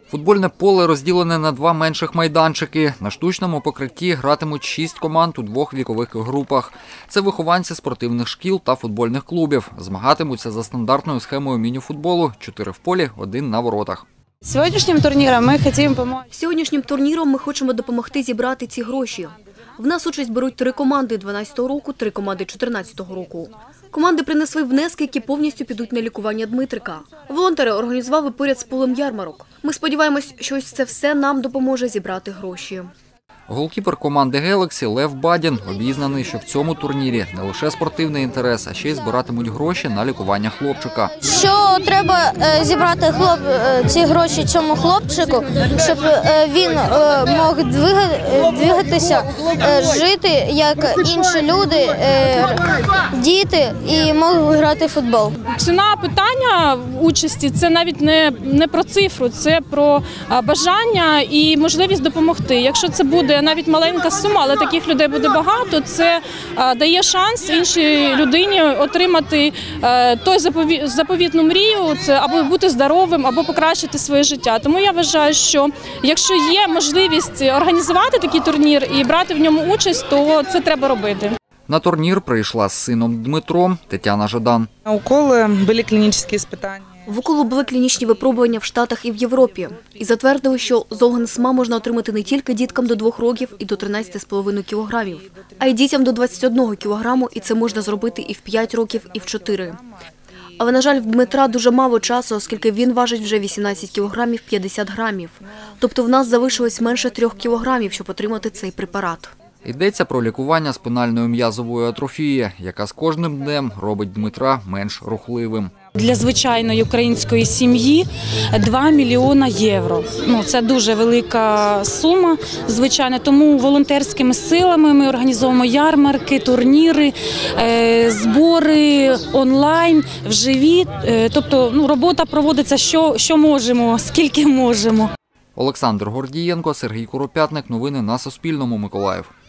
Футбольне поле розділене на два менших майданчики. На штучному покритті гратимуть 6 команд у двох вікових групах. Це вихованці спортивних шкіл та футбольних клубів. Змагатимуться за стандартною схемою міні-футболу – 4 в полі, 1 на воротах. Сьогоднішнім турніром ми хочемо допомогти зібрати ці гроші. В нас участь беруть 3 команди 12-го року, 3 команди 14-го року. Команди принесли внески, які повністю підуть на лікування Дмитрика. Волонтери організували поряд з полем ярмарок. Ми сподіваємось, що ось це все нам допоможе зібрати гроші. Голкіпер команди «Гелаксі» Лев Бадін обізнаний, що в цьому турнірі не лише спортивний інтерес, а ще й збиратимуть гроші на лікування хлопчика. Що треба зібрати ці гроші цьому хлопчику, щоб він мог двигатися, жити, як інші люди, діти і мог грати в футбол. Ціна питання участі – це навіть не про цифру, це про бажання і можливість допомогти. Якщо це буде навіть маленька сума, але таких людей буде багато, це дає шанс іншій людині отримати той заповітну мрію, це або бути здоровим, або покращити своє життя. Тому я вважаю, що якщо є можливість організувати такий турнір і брати в ньому участь, то це треба робити. На турнір прийшла з сином Дмитром Тетяна Жадан. Уколи, були клінічні іспитання. В уколу були клінічні випробування в Штатах і в Європі. І затвердили, що Золген СМА можна отримати не тільки діткам до 2 років і до 13,5 кілограмів, а й дітям до 21 кілограму, і це можна зробити і в 5 років, і в 4. Але, на жаль, в Дмитра дуже мало часу, оскільки він важить вже 18 кілограмів 50 грамів. Тобто в нас залишилось менше 3 кілограмів, щоб отримати цей препарат. Йдеться про лікування спинальної м'язової атрофії, яка з кожним днем робить Дмитра менш рухливим. Для звичайної української сім'ї 2 мільйона євро. Це дуже велика сума, звичайно. Тому волонтерськими силами ми організовуємо ярмарки, турніри, збори онлайн, вживі. Тобто робота проводиться, що можемо, скільки можемо. Олександр Гордієнко, Сергій Куропятник. Новини на Суспільному. Миколаїв.